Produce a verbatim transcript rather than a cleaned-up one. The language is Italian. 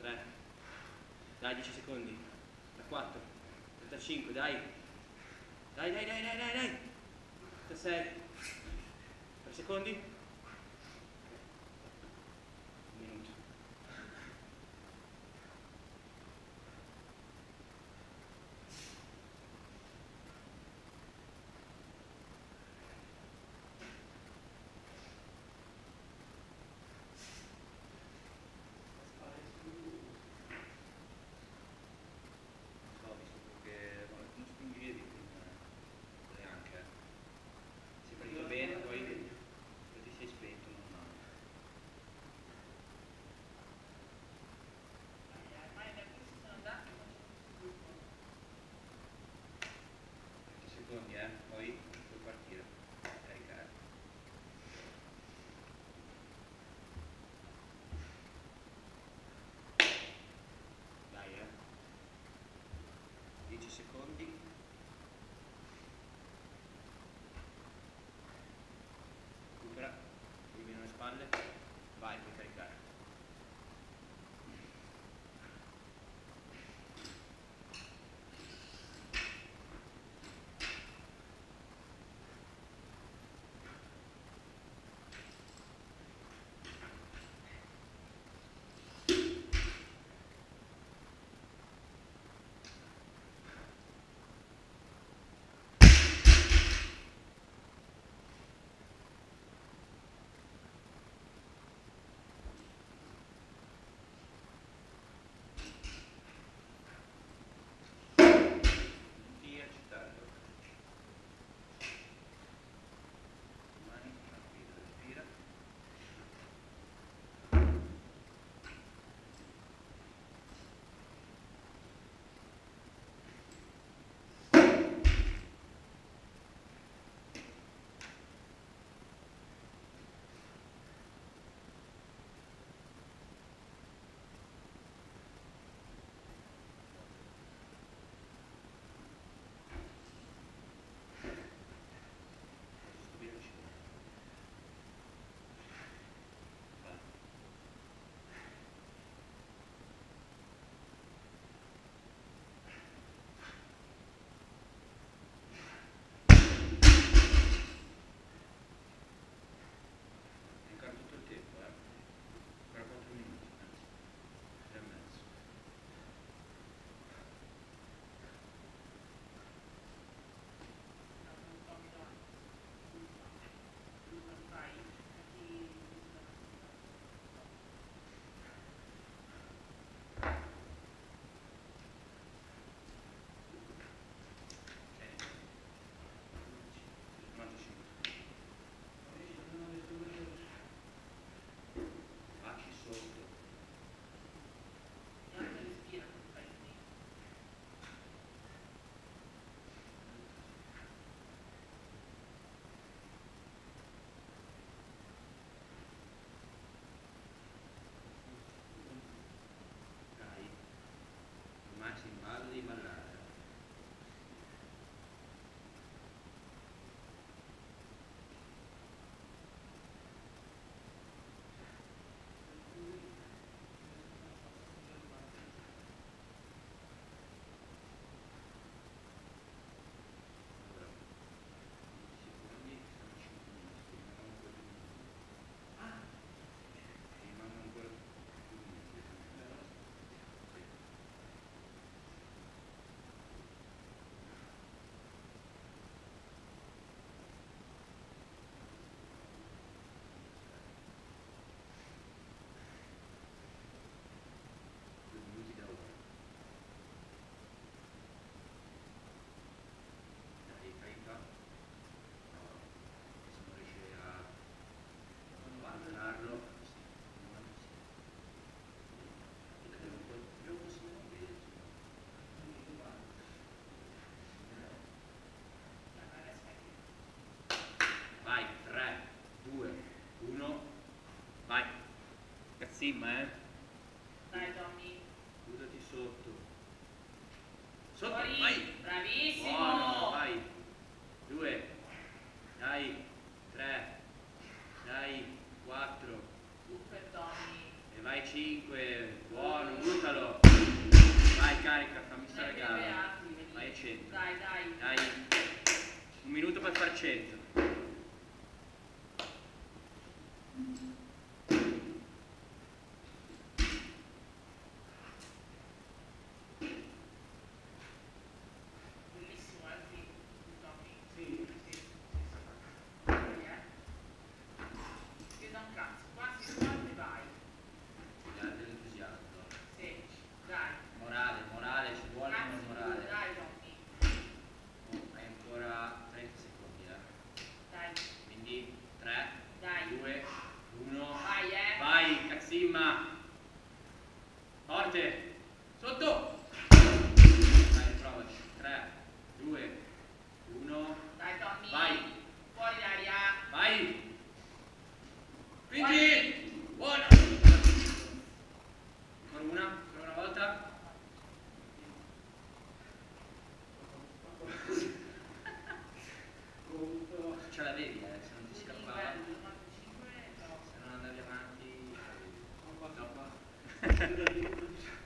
tre, dai, dieci secondi, trentaquattro, trentacinque, dai, dai, dai, dai, dai, dai, dai, trentasei, tre secondi, un minuto. Secondi, eh? Poi puoi partire, caricare. Dai, eh? dieci secondi. Recupera, elimina le spalle, vai, puoi caricare. Balli, ballare. Cazzimma, eh? Dai Tommy. Buttati sotto. Sotto, Fuori. vai. Bravissimo. Buono, vai. Due. Dai. Tre. Dai. Quattro. Super Tommy. E vai cinque. Buono, butta. come far cento. Bellissimo, eh, sì, Tommy. Sì. Sì, sì, sì. Eh? Che da un cazzo, quasi quante vai? Dell'entusiasmo. sedici, dai. Morale, morale, ci vuole Cazzo un tu, morale. dai, Tommy. Oh, hai ancora trenta secondi, eh. Dai, Quindi tre, dai. due, uno. Vai, eh. Vai, Caximma. Forte. Sotto. Dai, provaci. tre, due, uno. Dai, Tommy. Vai. Fuori d'aria. Vai. Spingi. Buona. Ancora una, ancora una volta. Ce l'avevi, eh, se non ti scappava. novantacinque, no. Se non andavi avanti, dopo.